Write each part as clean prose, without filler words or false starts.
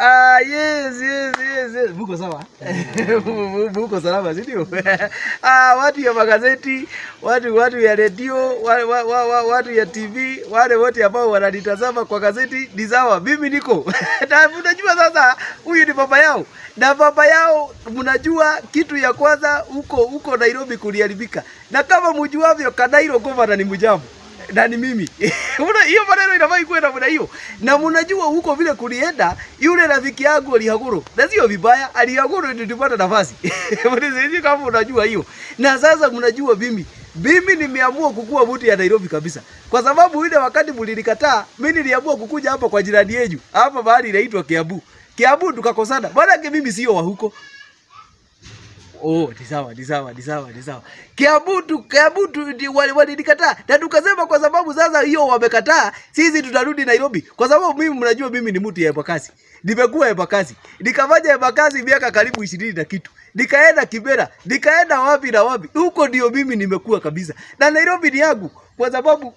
Yes. Buko sawa. Buko salama, si ndio? Watu ya magazeti, watu ya radio, watu ya TV, wale wote ambao wananitazama kwa gazeti ni sawa. Mimi niko. Na mnajua sasa huyu ni baba yao. Na baba yao mnajua kitu ya kwanza huko Nairobi kuliharibika. Na kama mjuavyo Kanairo governor ni mjambo. Na ni mimi. Hiyo maneno inafai kwenda muda hiyo. Na mnajua huko vile kulienda yule rafiki yangu alihaguru. Na sio vibaya, alihaguru ndio tupata nafasi. Mnasisi kama unajua hiyo. Na sasa mnajua mimi nimeamua kukua mtu ya Nairobi kabisa. Kwa sababu ile wakati mlinikataa, mimi niliamua kukuja hapa kwa jirani yenu. Hapa mahali inaitwa Kiambu. Kiambu tukakosana. Bwana mimi sio wa huko. Oh, ni sawa. Kiambu walinikataa. Na tukasema kwa sababu sasa hiyo wamekataa, sisi tutarudi Nairobi. Kwa sababu mimi mnajua mimi ni mtu ya Embakasi. Nimekuwa Embakasi. Nikafanya Embakasi miaka karibu 20 na kitu. Nikaenda Kibera, nikaenda wapi na wapi. Huko ndio mimi nimekuwa kabisa. Na Nairobi ni yangu kwa sababu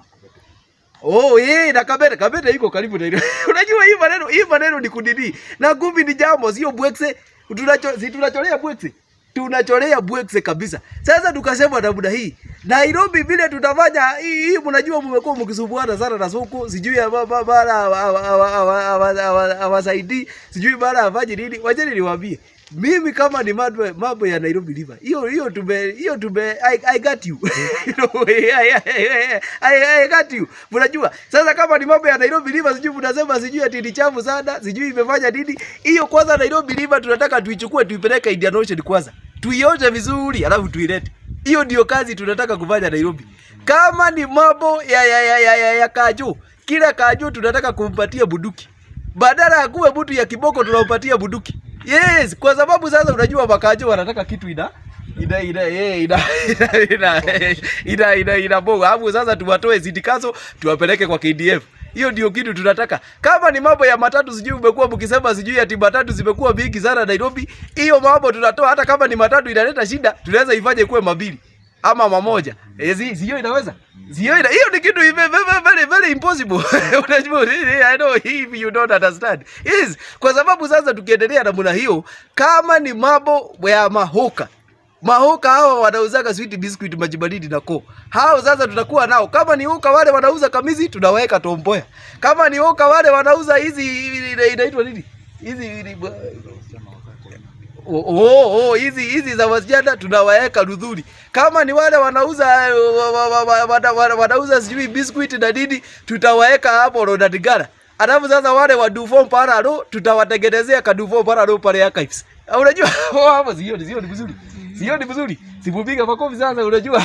na Kabera iko karibu na unajua hii maneno ni kudidi. Na kumbi ni jambo sio bwekse. Tunacholea bwekse. Tunacholea bwekse kabisa. Sasa tukasema na muda hii Nairobi vile tutafanya hii mnajua mmekuwa mkisumbuana sana na soko, sijui bara hawasaidii, sijui bara afanye nini. Wajeni niwaambie. Mimi kama ni mambo ya Nairobi River. Hiyo tume I got you. I got you. Mnajua? Sasa kama ni mambo ya Nairobi River sijui mnasema sijui ati ni chafu sana, sijui imefanya nini. Hiyo kwanza Nairobi River tunataka tuichukue tuipeleke Indian Ocean kwanza. Tuioshe vizuri alafu tuilete. Hiyo ndio kazi tunataka kufanya Nairobi. Kama ni mambo ya Kaju, kila Kaju tunataka kumpatia bunduki. Badala ya kuwe mtu ya kiboko tunampatia bunduki. Yes, kwa sababu sasa unajua Makajo wanataka kitu ina boga. Hapo sasa tuwatoe zitikazo tuwapeleke kwa KDF. Hiyo ndio kitu tunataka. Kama ni mambo ya matatu sijui umekuwa mkisema sijui ati matatu zimekuwa mingi sana Nairobi. Hiyo mambo tunatoa. Hata kama ni matatu inaleta shida, tunaweza ifanye kuwe mabili ama mamoja. Sio inaweza. Hiyo ni kitu very impossible. Unajua I know if you don't understand. Yes, kwa sababu sasa tukiendelea na muna hiyo, kama ni mambo ya Mahoka hao wanauzaga sweet biscuit majibaridi na ko. Hao sasa tutakuwa nao. Kama ni hoka wale wanauza kamizi tunaweka Tomboya. Kama ni hoka wale wanauza hizi inaitwa nini? Hizi za wasichana tunaweka Rudhuri. Kama ni wale wanauza sijui biscuit na nini tutaweka hapo Rodadigara. Alafu sasa wale wa Dufo Pararo tutawatengenezea Kadufo Pararo pale archives. Unajua hapo sio ni vizuri. Sio ni vizuri. Sipupiga makofi sasa unajua.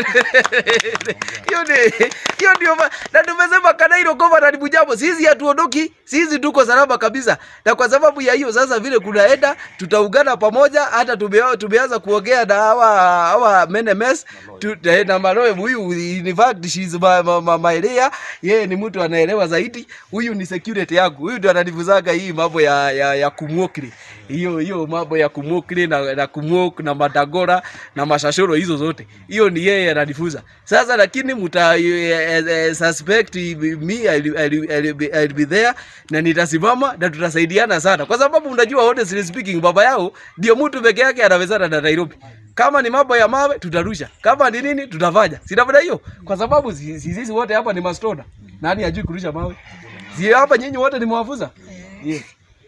Hiyo ndio na tumesema Kanairo governor ni mjambo. Sisi hatuondoki. Sisi tuko salama kabisa. Na kwa sababu ya hiyo sasa vile kunaenda tutaungana pamoja. Hata tumeanza kuongea na hawa menemes na Maroe huyu in fact she's my area. Yeye ni mtu anaelewa zaidi. Huyu ni security yangu. Huyu ndio ananivuzaga hii mambo ya kumwokili. Hiyo mambo ya kumwokili na kumwok na madagora na mashashoro hizo zote. Hiyo ni yeye ananifuza. Sasa lakini suspect me I'll be there na nitasimama na tutasaidiana sana. Kwa sababu unajua honestly speaking baba yao ndio mtu peke yake anawezana na Nairobi. Kama ni mambo ya mawe tutarusha. Kama ni nini tutafanya. Sina hiyo. Kwa sababu sisi wote hapa ni mastoda. Nani hajui kurusha mawe? Si hapa nyinyi wote ni mwafuza? Yes.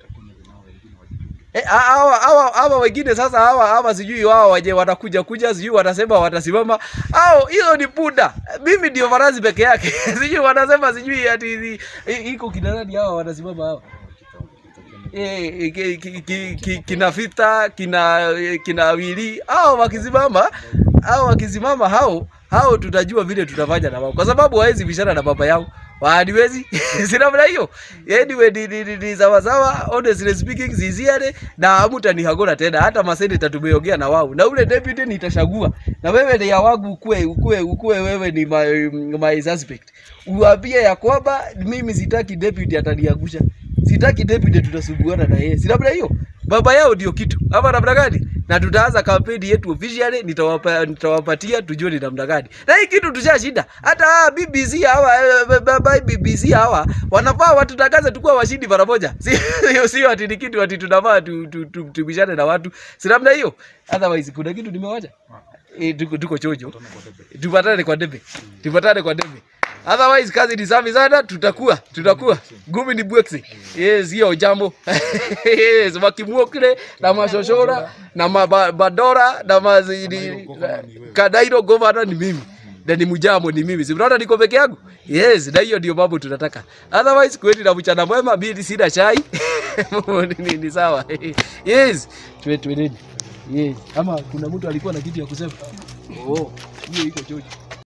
Hawa wengine sasa hawa sijui wao waje watakuja sijui watasema watasimama. Hiyo ni punda. Mimi ndio farasi peke yake. Sijui wanasema sijui ati iko kinadani hawa watasimama hawa. Kina Vita, kina Wili. Wakisimama hao tutajua vile tutafanya na wao. Kwa sababu hawezi bishana na baba yao. Hadiwezi. Sina maana hiyo. Anyway ni sawa honestly speaking ziziare na hamtani hagora tena hata maseneta tumeongea na wao. Na ule deputy nitachagua. Na wewe ni ya wangu ukue wewe ni my suspect. Uambie ya kwamba mimi sitaki deputy ataniangusha. Sitaki deputy tutasumbuana na yeye. Sina maana hiyo. Baba yao ndio kitu. Hapa namna gani? na tutaanza kampeni yetu officially. Nitawapatia tujue ni namna gani. Na hii kitu tushashinda. Hata BBC hawa wanafaa watutangaze tukua washindi mara moja. Sio ati ni kitu ati tunafaa tubishane na watu. Si namna hiyo. Otherwise kuna kitu nimewacha. Tuko chojo. Tupatane kwa debe. Otherwise kazi ni safi sana, tutakuwa ngumi ni bwekse. Yes, hiyo jambo. Yes, wakimuokre na mashoshora na mabadora na mazidi Kadairo governor ni mimi. Na ni mujamo ni mimi. Si unaona niko peke yangu? Yes, na hiyo ndio mambo tunataka. Otherwise kweli na mchana mwema, mimi sina chai. Ni sawa. Yes, tuwe. Yes. Ama kuna mtu alikuwa na kitu ya kusema. Oh, hiyo iko chocho.